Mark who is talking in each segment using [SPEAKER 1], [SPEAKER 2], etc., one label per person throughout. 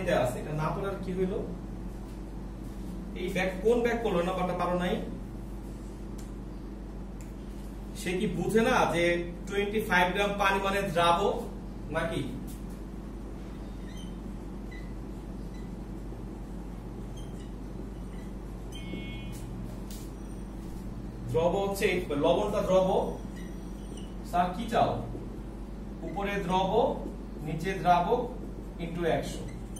[SPEAKER 1] পানিতে আছে, এটা না পড়ার কি হইলো? এই ব্যাক কোন ব্যাক করলো না বাটা পারো নাই? সে কি বুঝে না যে 25 গ্রাম পানি মানে দ্রাবক নাকি? দ্রব হচ্ছে লবণটা দ্রব, স্যার কি চাও? উপরে দ্রব নিচে দ্রাবক ইনটু 100।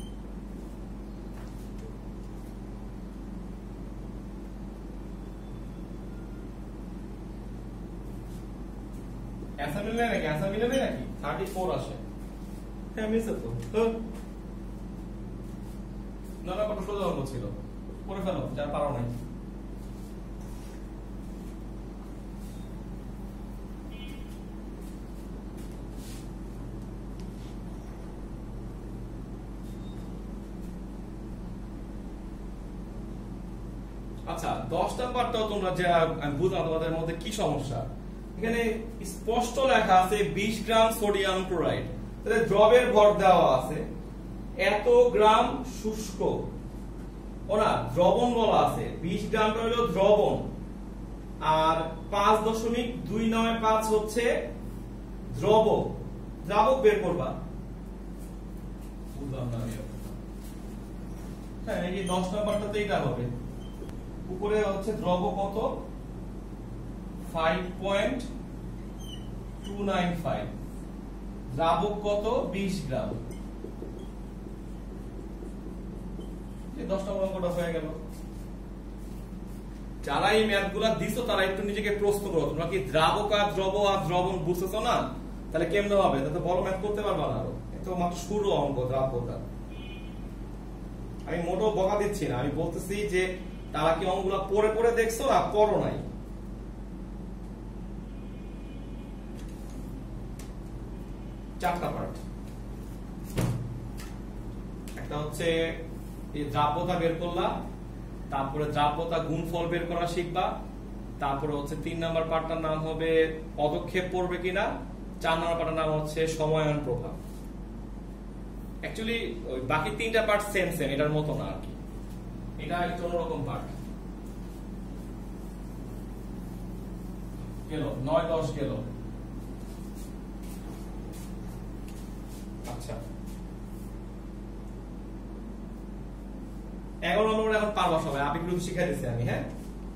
[SPEAKER 1] ऐसा मिलने नाকি? ऐसा मिलने নাকি 34 আসে। হ্যাঁ মিলছে তো। না না কত সোজা অঙ্ক ছিল, করে ফেলো যার পারো নাই। আচ্ছা 10 নাম্বারটাও তোমরা যে বুঝলাম তোমাদের মধ্যে কি সমস্যা। এখানে স্পষ্ট লেখা আছে 20 গ্রাম সোডিয়াম ক্লোরাইড, তাহলে দ্রবের ভর দেওয়া আছে এত গ্রাম শুষ্ক, ওরা দ্রবণ বলা আছে 20 গ্রামটা হলো দ্রবণ আর 5.295 হচ্ছে দ্রবক। দ্রাবক বের করবা, বুঝলাম না। হ্যাঁ এই 10 নাম্বারটাতে এটা হবে। উপরে হচ্ছে দ্রব কত 5.295, দ্রাবক কত 20 গ্রাম। এই 10 নম্বর অঙ্কটা হয়ে গেল। যারা এই ম্যাথগুলা দিছো তারা একটু নিজেকে প্রশ্ন করো, তোমরা কি দ্রাবক আর দ্রব আর দ্রবণ বুঝতেছো না? তাহলে কেমনে হবে? তাতে বড় ম্যাথ করতে পারবা না। আরো এত মাত্র শুরু অঙ্ক দ্রাবকটা। আমি মোটেও বকা দিচ্ছি না, আমি বলতেছি যে তারা কি অঙ্কগুলা পড়ে পড়ে দেখছো না পড়ো নাই। চারটা পার্ট, একটা হচ্ছে এই দ্রাব্যতা বের করলা, তারপরে দ্রাব্যতা গুণফল বের করা শিখবা, তারপরে হচ্ছে 3 নাম্বার পার্টটার নাম হবে পদক্ষেপ পড়বে কিনা, 4 নাম্বার পার্টটার নাম হচ্ছে সময়ন প্রভাব। অ্যাকচুয়ালি বাকি 3টা পার্ট সেম সেম, এটার মতো না আর কি, এটা একটু অন্যরকম পার্ট। গেল 9-10 গেল। আচ্ছা 11 নম্বর এখন পারবা সবাই, আবেগগুলো শিখাই দিচ্ছি আমি। হ্যাঁ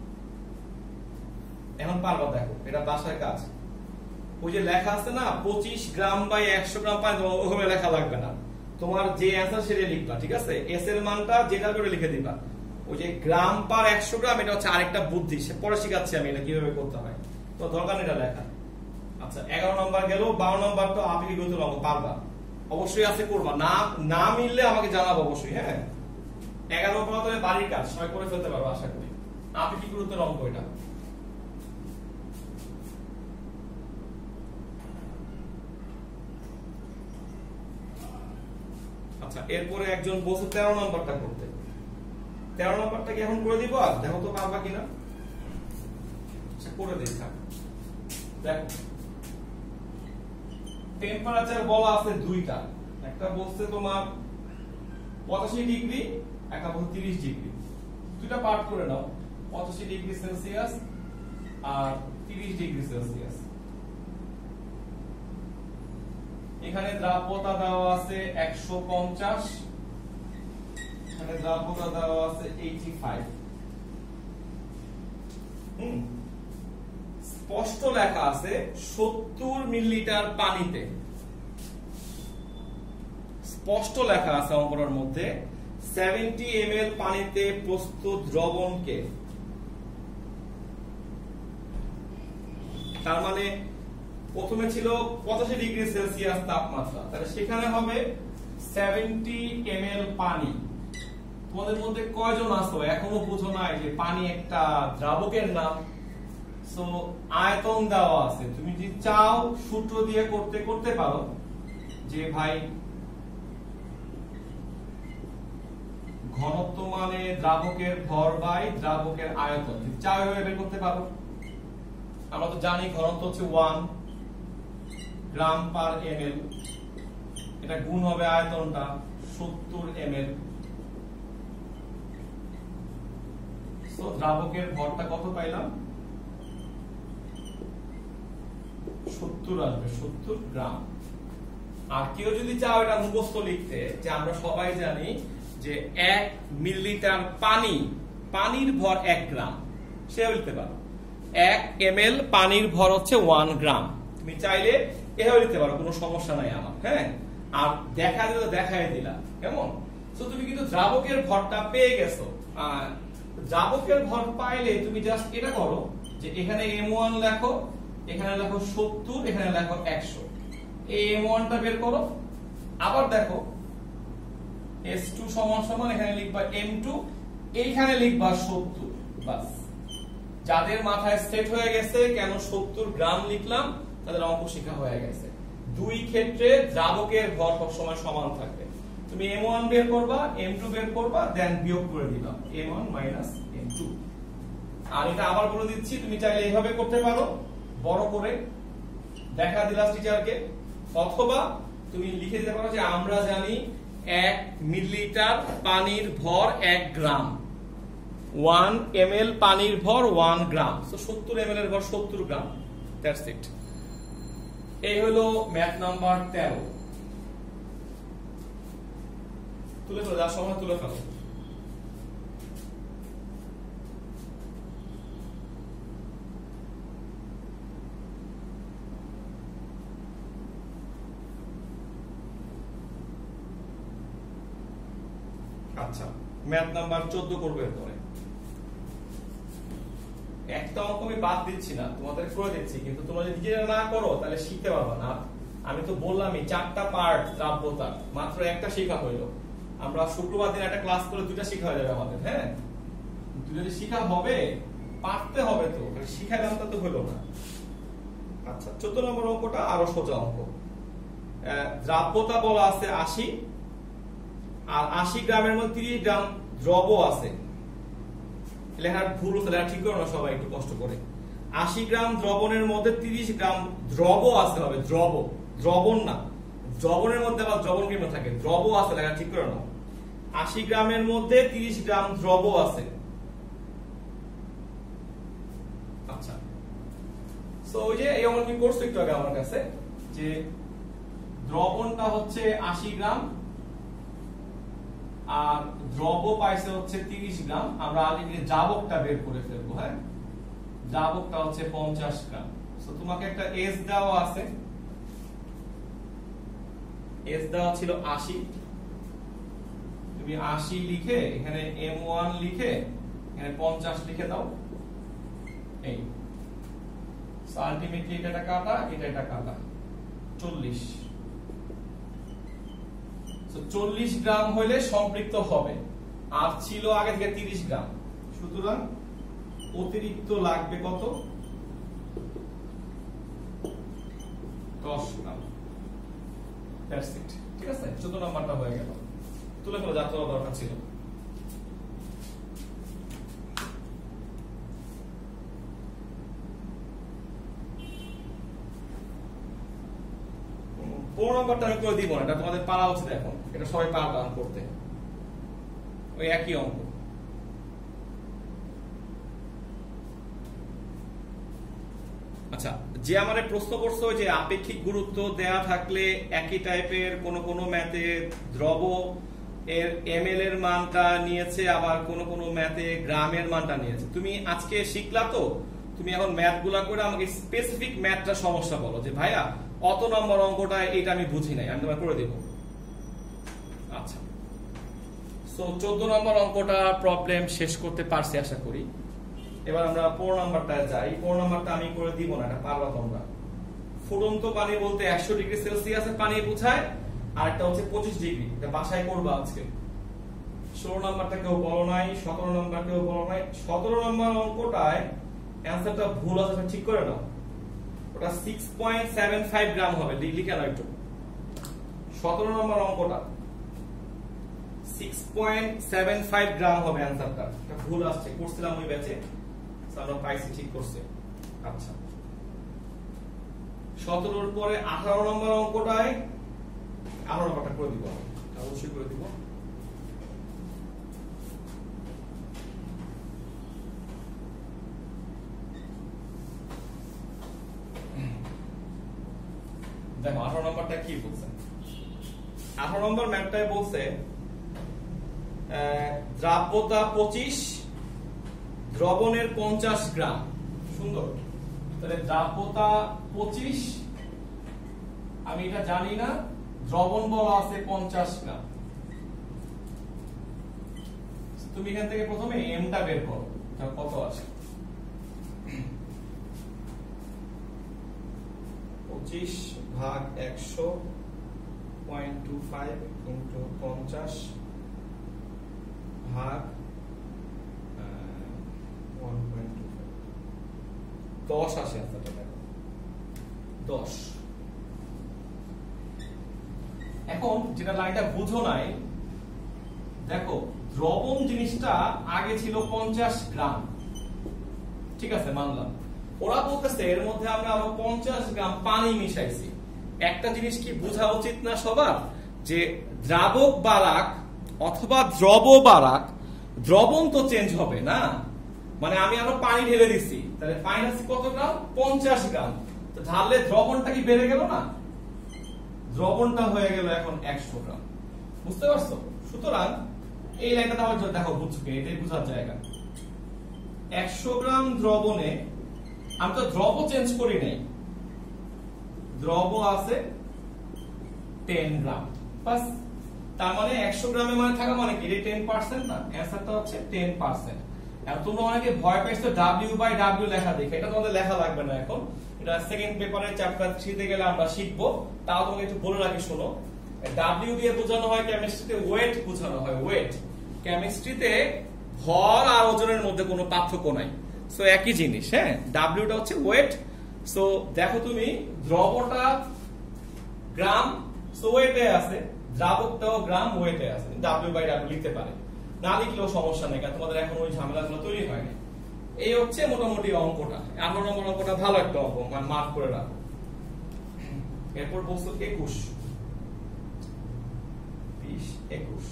[SPEAKER 1] এখন পারবা, দেখো এটা বাসায় কাজ। ওই যে লেখা আছে না 25 গ্রাম বাই 100 গ্রাম পানি, ওভাবে লেখা লাগবে না, তোমার যে অ্যান্সার সেটা লিখবা, ঠিক আছে? এস এর মানটা যেটা করে লিখে দিবা। ওই যে গ্রাম পার 100 গ্রাম এটা হচ্ছে আরেকটা বুদ্ধি, সে পরে শিখাচ্ছি আমি এটা কিভাবে করতে হয়, তো দরকার নেই এটা লেখা। আচ্ছা 11 নম্বর গেল। 12 নম্বর তো আবেগগত অঙ্ক পারবা, অবশ্যই আছে করবা, না না মিললে আমাকে জানাবো অবশ্যই। হ্যাঁ 11 নম্বর তো বাড়ির কাজ সবাই করে ফেলতে পারবো আশা করি। আবেগগত অঙ্ক এটা। আচ্ছা এরপরে একজন বলছে 13 নম্বরটা করতে। 13 নম্বরটা কি এখন করে দিব? আর দেখো তো পারবা কিনা। আচ্ছা করে দেই, থাক। দেখো টেম্পারেচার বলা আছে দুইটা, একটা বলছে তোমার 85 ডিগ্রি, একটা বলছে 30 ডিগ্রি। দুইটা পার্ট করে নাও, 85 ডিগ্রি সেলসিয়াস আর 30 ডিগ্রি সেলসিয়াস। এখানে দ্রাব্যতা দেওয়া আছে 150, এখানে দ্রাব্যতা দেওয়া আছে 85। স্পষ্ট লেখা আছে 70 মিলিলিটার পানিতে, স্পষ্ট লেখা আছে অঙ্কটার মধ্যে 70 ml পানিতে প্রস্তুত দ্রবণকে, তার মানে প্রথমে ছিল 85 ডিগ্রি সেলসিয়াস তাপমাত্রা, তাহলে সেখানে হবে 70 ml পানি। তোমাদের মধ্যে কয়জন আছো এখনো বুঝো না যে পানি একটা দ্রাবকের নাম? সো আয়তন দেওয়া আছে, তুমি যদি চাও সূত্র দিয়ে করতে পারো যে ভাই ঘনত্ব মানে দ্রাবকের ভর বাই দ্রাবকের আয়তন, যদি চাও এভাবে বের করতে পারো। আমরা তো জানি ঘনত্ব হচ্ছে 1 গ্রাম পার ml, এটা গুণ হবে আয়তনটা 70 ml। সো দ্রাবকের ভরটা কত পাইলাম? 70 আসবে, 70 গ্রাম। আর কেউ যদি চাও এটা মুখস্থ লিখতে, যে আমরা সবাই জানি যে 1 মিলিলিটার পানির ভর 1 গ্রাম, সে লিখতে পারো 1 ml পানির ভর হচ্ছে 1 গ্রাম। তুমি চাইলে এভাবে লিখতে পারো, কোনো সমস্যা নাই আমার। হ্যাঁ, আর দেখা দিলে দেখাই দিলা, কেমন? তো তুমি কিন্তু দ্রাবকের ভরটা পেয়ে গেছো। দ্রাবকের ভর পাইলে তুমি জাস্ট এটা করো যে এখানে m1 লেখো, এখানে লেখো 70, এখানে লেখো 100। এই m1 টা বের করো, আবার দেখো S2 সমান সমান এখানে লিখবা m2, এইখানে লিখবা 70। বাস, যাদের মাথায় সেট হয়ে গেছে কেন 70 গ্রাম লিখলাম, তাদের অঙ্ক শেখা হয়ে গেছে। দুই ক্ষেত্রে দ্রাবকের ভর সবসময় সমান থাকবে। তুমি m1 বের করবা, m2 বের করবা, দেন বিয়োগ করে দিবা m1 - m2। আর এটা আবার বলে দিচ্ছি, তুমি চাইলে এইভাবে করতে পারো, বড় করে দেখা দিলা টিচারকে, অথবা তুমি লিখে দিতে পারো যে আমরা জানি 1 মিলিলিটার পানির ভর 1 গ্রাম, 1 ml পানির ভর 1 গ্রাম। সো 70 ml এর ভর 70 গ্রাম। That's it. এই হলো ম্যাথ নাম্বার 13। তুলে ফেলো, যার সময় তুলে ফেলো। আচ্ছা, ম্যাথ নাম্বার 14 করবে এরপরে। একটা অঙ্ক আমি বাদ দিচ্ছি না, তোমাদের করে দিচ্ছি, কিন্তু তোমরা যদি নিজেরা না করো তাহলে শিখতে পারবে না। আমি তো বললামই 4টা পার্ট দ্রাব্যতা, মাত্র একটা শেখা হইলো। আমরা শুক্রবার দিন একটা ক্লাস করে 2টা শেখা হয়ে যাবে আমাদের। হ্যাঁ, যদি শেখা হবে, পারতে হবে তো, শিখাইলাম তা তো হলো না। আচ্ছা, 14 নম্বর অঙ্কটা আরো সোজা অঙ্ক। দ্রাব্যতা বলা আছে 80, আর 80 গ্রামের মধ্যে 30 গ্রাম দ্রব আছে। লেখার ভুল হচ্ছে, লেখা ঠিক করো না সবাই, একটু কষ্ট করে। 80 গ্রাম দ্রবণের মধ্যে 30 গ্রাম দ্রব আছে হবে, দ্রবণ না, দ্রবণের মধ্যে আবার দ্রবণ কেন থাকে, দ্রব আছে, লেখা ঠিক করো না। 80 গ্রামের মধ্যে 30 গ্রাম দ্রব আছে। আচ্ছা, সো ওই যে এই অঙ্ক তুমি করছো একটু আগে আমার কাছে, যে দ্রবণটা হচ্ছে 80 গ্রাম আর দ্রব পাইছে হচ্ছে 30 গ্রাম। আমরা আগে দ্রাবকটা বের করে ফেলবো। হ্যাঁ, দ্রাবকটা হচ্ছে 50 গ্রাম। সো তোমাকে একটা এস দেওয়া আছে, এস দেওয়া ছিল 80। তুমি 80 লিখে এখানে m1 লিখে এখানে 50 লিখে দাও। এই আলটিমেটলি এটা কাটা, এটা কাটা, 40। 40 গ্রাম হইলে সম্পৃক্ত হবে, আর ছিল আগে থেকে 30 গ্রাম। সুতরাং অতিরিক্ত লাগবে কত? 10 গ্রাম। That's it. ঠিক আছে, 14 নাম্বারটা হয়ে গেল। তুলে ফেলো, যা তোলা দরকার ছিল। কোন নাম্বারটা আমি করে দিব না, এটা তোমাদের পারা উচিত এখন, এটা সবাই পারবে করতে, ওই একই অঙ্ক। আচ্ছা, যে আমারে প্রশ্ন করছো যে আপেক্ষিক গুরুত্ব দেয়া থাকলে একই টাইপের কোন ম্যাথে দ্রব এর এমএল এর মানটা নিয়েছে, আবার কোন ম্যাথে গ্রামের মানটা নিয়েছে। তুমি আজকে শিখলা তো, তুমি এখন ম্যাথগুলা করে আমাকে স্পেসিফিক ম্যাথটা সমস্যা বলো, যে ভাইয়া অত নম্বর অঙ্কটা এটা আমি বুঝি নাই, আমি তোমার করে দেব। আচ্ছা, সো 14 নম্বর অঙ্কটা প্রবলেম শেষ করতে পারছি আশা করি। এবার আমরা 4 নাম্বারটা যাই। 4 নাম্বারটা আমি করে দিব না, এটা পারবা তোমরা। ফুটন্ত পানি বলতে 100 ডিগ্রি সেলসিয়াসের পানি বোঝায়, আর একটা হচ্ছে 25 ডিগ্রি। এটা বাসায় করবা আজকে। 16 নাম্বারটা কেউ বলো নাই, 17 নাম্বার কেউ বলো নাই। 17 নাম্বার অঙ্কটায় অ্যানসারটা ভুল আছে, ঠিক করে নাও। ওটা 6.75 গ্রাম হবে, লিখে নাও একটু। 17 নম্বর অঙ্কটা 6.75 গ্রাম হবে অ্যানসারটা। এটা ভুল আসছে, করছিলাম ওই ব্যাচে, আমরা পাইছি, ঠিক করছে। আচ্ছা, 17 এর পরে 18 নম্বর অঙ্কটায় 18 নম্বরটা করে দিব। অবশ্যই করে দিব। দেখো 18 নম্বরটা কি বলছে। 18 নম্বর ম্যাথটায় বলছে দ্রাব্যতা 25, দ্রবণের 50 গ্রাম। সুন্দর। তাহলে দ্রাব্যতা 25, আমি এটা জানি না, দ্রবণ বলা আছে 50 গ্রাম। তুমি এখান থেকে প্রথমে এমটা বের করো, কত আছে। 25 ভাগ 100.25 ইনটু 50 ভাগ 1.25, 10 আসে। আনসারটা দেখো 10। এখন যেটা লাইনটা বুঝো নাই, দেখো দ্রবণ জিনিসটা আগে ছিল 50 গ্রাম, ঠিক আছে মানলাম। ওরা বলতেছে এর মধ্যে আমরা আরো 50 গ্রাম পানি মিশাইছি। একটা জিনিস কি বোঝা উচিত না সবার, যে দ্রাবক বারাক অথবা দ্রব বারাক, দ্রবণ তো চেঞ্জ হবে না, মানে আমি আরো পানি ঢেলে দিছি, তাহলে মাইনাস কত গ্রাম, 50 গ্রাম। তো ঢাললে দ্রবণটা কি বেড়ে গেল না, দ্রবণটা হয়ে গেল এখন 100 গ্রাম। বুঝতে পারছো? সুতরাং এই লাইনটা তাহলে দেখো বুঝছো কি, এটাই বোঝার জায়গা। 100 গ্রাম দ্রবণে, আমি তো দ্রব চেঞ্জ করি নাই, দ্রব আছে 10 গ্রাম বাস। তার মানে 100 গ্রামের মানে থাকা মানে কি, এটা 10% না, অ্যানসারটা হচ্ছে 10%। এখন তোমরা অনেকে ভয় পাইছো W/W লেখা দেখে, এটা তোমাদের লেখা লাগবে না এখন, এটা সেকেন্ড পেপারের চ্যাপ্টার 3 তে গেলে আমরা শিখবো। তাও তোমাকে একটু বলে রাখি, শোনো, W দিয়ে বোঝানো হয় কেমিস্ট্রিতে ওয়েট বোঝানো হয়, ওয়েট। কেমিস্ট্রিতে ভর আর ওজনের মধ্যে কোনো পার্থক্য নাই, সো একই জিনিস। হ্যাঁ, ডাব্লিউটা হচ্ছে ওয়েট। সো দেখো তুমি দ্রবটা গ্রাম, সো ওয়েটে আছে, দ্রাবকটাও গ্রাম, ওয়েটে আছে, W/W লিখতে পারে, না লিখলেও সমস্যা নেই, কারণ তোমাদের এখন ওই ঝামেলাগুলো তৈরি হয়নি। এই হচ্ছে মোটামুটি অঙ্কটা। 18 নম্বর অঙ্কটা ভালো একটা অঙ্ক, মানে মার্ক করে রাখো। এরপর বলছো 21, 20, 21।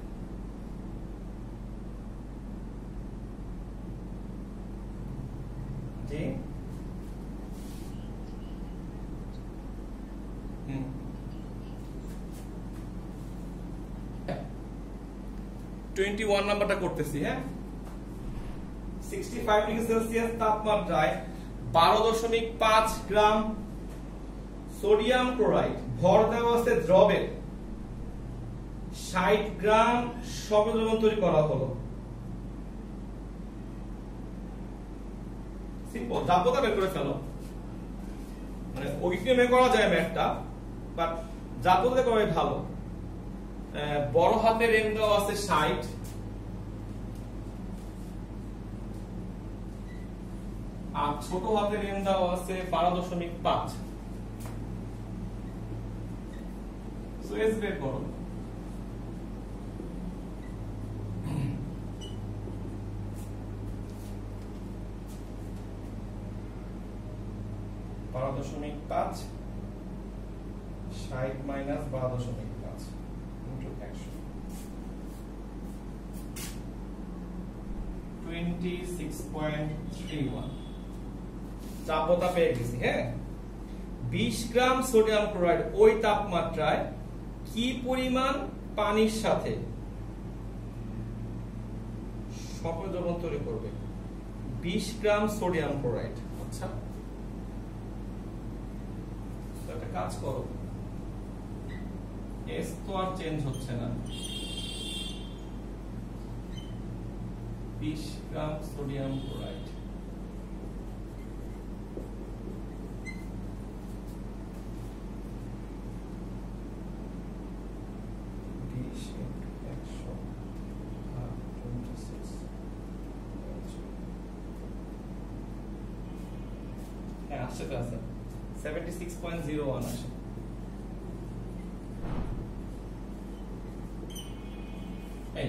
[SPEAKER 1] জি 21 নাম্বারটা করতেছি। হ্যাঁ, 65 ডিগ্রি সেলসিয়াস তাপমাত্রায় 12.5 গ্রাম সোডিয়াম ক্লোরাইড ভর দেওয়া আছে দ্রবে 60 গ্রাম সমেত দ্রবণ তৈরি করা হলো। সিম্পল, দ্রাব্যতা বের করে ফেলো, মানে ওইখানে করা যায় ম্যাথটা, বাট দ্রাব্যতা করাই ভালো। বড় হাতের এম দেওয়া আছে 60, আর ছোট হাতের এম দেওয়া আছে 12.5। সো এস বের করো। .5 60 মাইনাস 12.5 ইনটু 100, 26.31 তাপমাত্রা পেয়ে গেছি। হ্যাঁ, 20 গ্রাম সোডিয়াম ক্লোরাইড ওই তাপমাত্রায় কি পরিমাণ পানির সাথে সকল দ্রবণ তৈরি করবে? 20 গ্রাম সোডিয়াম ক্লোরাইড। আচ্ছা, একটা কাজ করো, এস তো আর চেঞ্জ হচ্ছে না, 20 গ্রাম সোডিয়াম ক্লোরাইড, আসছে তো আছে 76.01 আসে। এই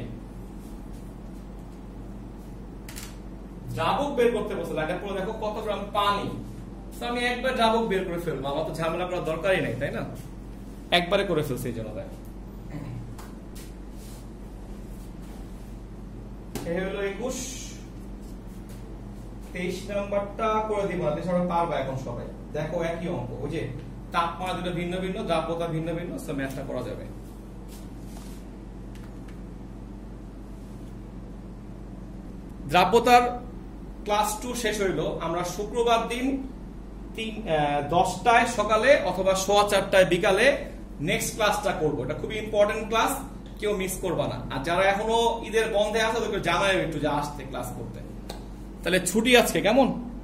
[SPEAKER 1] দ্রাবক বের করতে বলছে, এটা পুরো দেখো কত গ্রাম পানি। তো আমি একবার দ্রাবক বের করে ফেলবো, আমার তো ঝামেলা করার দরকারই নাই, তাই না? একবারে করে ফেলছি এই জন্য। দেখো এ হলো 21, 23 নাম্বারটা করে দিব না, সবাই পারবে এখন সবাই। দেখো একই অঙ্ক, ওই যে তাপমাত্রা দুটো ভিন্ন ভিন্ন, দ্রাব্যতা ভিন্ন ভিন্ন, সো ম্যাথটা করা যাবে। দ্রাব্যতার ক্লাস 2 শেষ হইল। আমরা শুক্রবার দিন 10টায় সকালে অথবা 4:15টায় বিকালে নেক্সট ক্লাসটা করব। এটা খুবই ইম্পর্টেন্ট ক্লাস, কেউ মিস করবা না। আর যারা এখনো ঈদের বন্ধে আছে ওদেরকে জানাই একটু যে আসতে ক্লাস করতে। তাহলে ছুটি আজকে, কেমন?